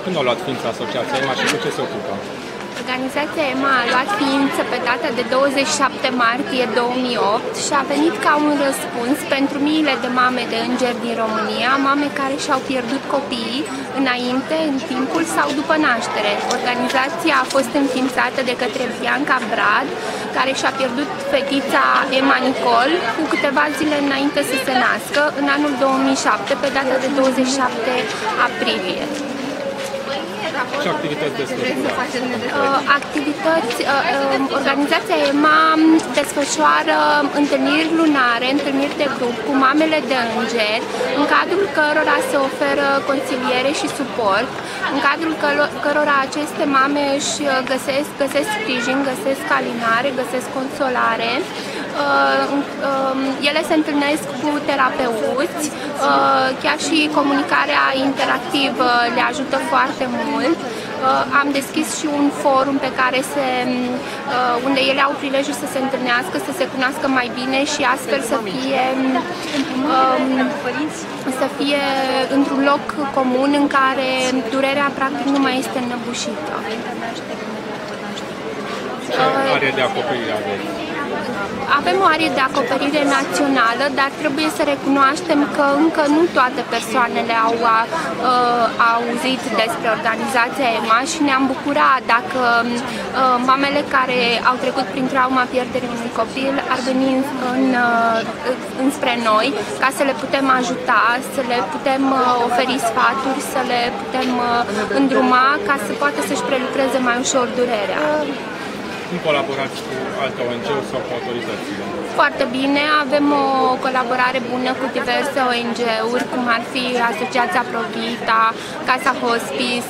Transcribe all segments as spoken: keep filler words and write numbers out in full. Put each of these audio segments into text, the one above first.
Când a luat ființă asociația E M A și cu ce se ocupă? Organizația E M A a luat ființă pe data de douăzeci și șapte martie două mii opt și a venit ca un răspuns pentru miile de mame de îngeri din România, mame care și-au pierdut copiii înainte, în timpul sau după naștere. Organizația a fost înființată de către Bianca Brad, care și-a pierdut fetița Emma Nicol cu câteva zile înainte să se nască, în anul două mii șapte, pe data de douăzeci și șapte aprilie. Ce activități desfășoară? Uh, activități, uh, uh, organizația E M A desfășoară întâlniri lunare, întâlniri de grup cu mamele de îngeri, în cadrul cărora se oferă consiliere și suport, în cadrul cărora aceste mame își găsesc, găsesc sprijin, găsesc alinare, găsesc consolare. Ele se întâlnesc cu terapeuți, chiar și comunicarea interactivă le ajută foarte mult. Am deschis și un forum pe care se, unde ele au prilejul să se întâlnească, să se cunoască mai bine și astfel să fie, să fie într-un loc comun în care durerea practic nu mai este înnăbușită. Ce are de acoperire aveți? Avem o arie de acoperire națională, dar trebuie să recunoaștem că încă nu toate persoanele au uh, auzit despre organizația E M A și ne-am bucurat dacă uh, mamele care au trecut prin trauma pierderii unui copil ar veni în, în, uh, înspre noi ca să le putem ajuta, să le putem uh, oferi sfaturi, să le putem uh, îndruma ca să poată să-și prelucreze mai ușor durerea. Cum colaborați cu alte O N G-uri sau cu autoritățile? Foarte bine, avem o colaborare bună cu diverse O N G-uri, cum ar fi Asociația Provita, Casa Hospice,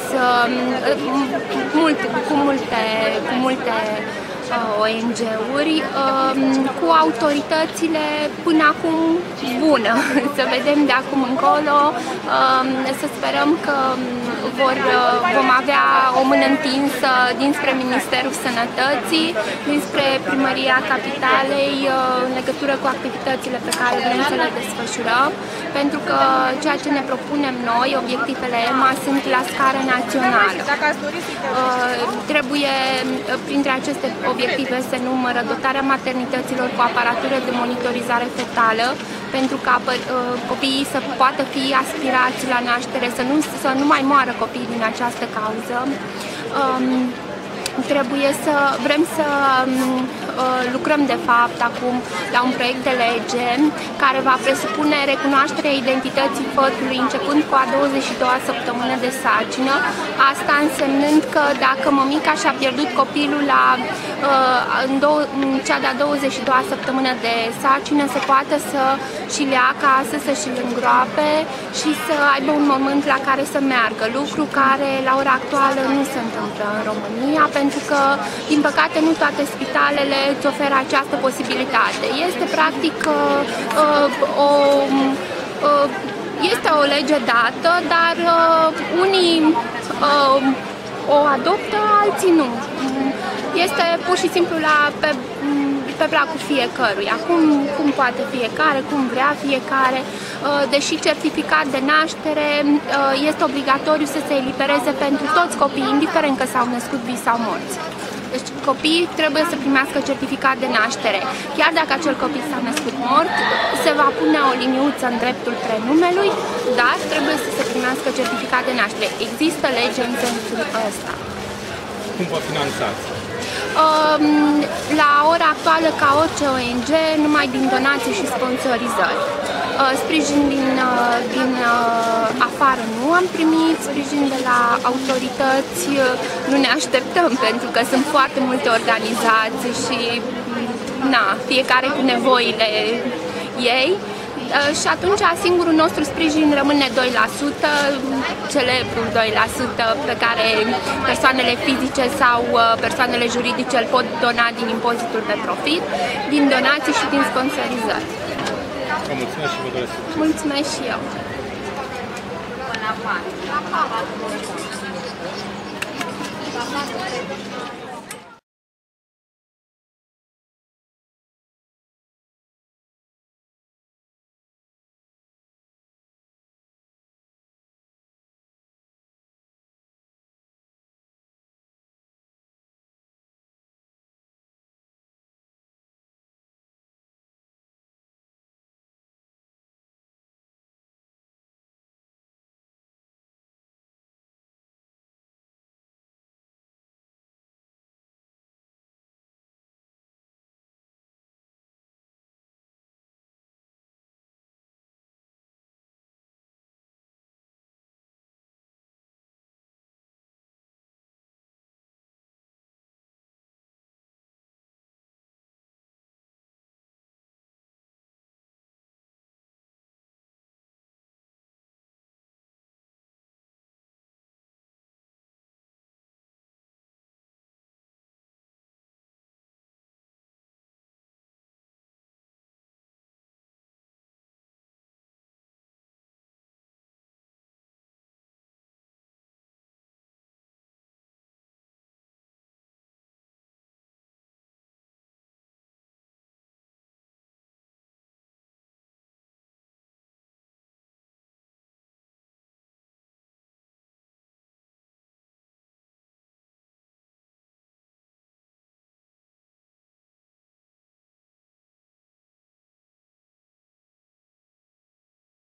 multe, cu multe, cu multe O N G-uri, cu autoritățile până acum bună. Să vedem de acum încolo, să sperăm că vor, vom avea o mână întinsă dinspre Ministerul Sănătății, dinspre Primăria Capitalei, în legătură cu activitățile pe care vrem să le desfășurăm, pentru că ceea ce ne propunem noi, obiectivele E M A, sunt la scară națională. Trebuie, printre aceste obiective se numără dotarea maternităților cu aparatură de monitorizare fetală, pentru ca copiii să poată fi aspirați la naștere, să nu, să nu mai moară copiii din această cauză. Um, Trebuie să vrem să uh, lucrăm de fapt acum la un proiect de lege care va presupune recunoașterea identității fătului începând cu a douăzeci și doua săptămână de sarcină. Asta însemnând că dacă mămica și-a pierdut copilul la uh, în, două, în cea de-a douăzeci și doua săptămână de sarcină, se poate să și-l ia acasă, să și-l îngroape și să aibă un moment la care să meargă, lucru care la ora actuală nu se întâmplă în România, pentru că, din păcate, nu toate spitalele îți oferă această posibilitate. Este, practic, uh, o, uh, este o lege dată, dar uh, unii uh, o adoptă, alții nu. Este pur și simplu la, pe, pe placul fiecăruia, cum, cum poate fiecare, cum vrea fiecare, deși certificat de naștere este obligatoriu să se elibereze pentru toți copiii, indiferent că s-au născut vii sau morți. Deci copiii trebuie să primească certificat de naștere. Chiar dacă acel copil s-a născut mort, se va pune o liniuță în dreptul prenumelui, dar trebuie să se primească certificat de naștere. Există lege în sensul ăsta. Cum vă finanțați? La ora actuală, ca orice O N G, numai din donații și sponsorizări. Sprijin din, din afară nu am primit, sprijin de la autorități nu ne așteptăm, pentru că sunt foarte multe organizații și na, fiecare cu nevoile ei. Și atunci singurul nostru sprijin rămâne doi la sută, celebrul doi la sută pe care persoanele fizice sau persoanele juridice îl pot dona din impozitul pe profit, din donații și din sponsorizări. Vă mulțumesc și vă doresc succes. Mulțumesc și eu.